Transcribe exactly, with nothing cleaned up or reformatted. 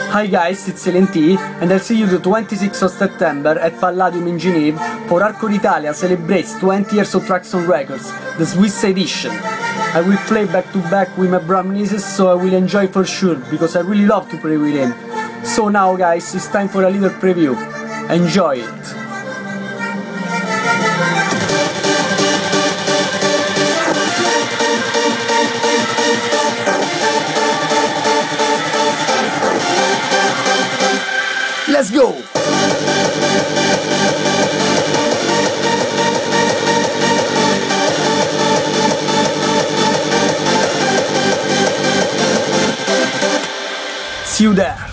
Hi guys, it's L N T and I'll see you the twenty-sixth of September at Palladium in Geneva for Hardcore Italia celebrates twenty years of Traxon Records, the Swiss edition. I will play back to back with my Bram Nieces, so I will enjoy for sure, because I really love to play with him. So now guys, it's time for a little preview. Enjoy it! Let's go! See you there!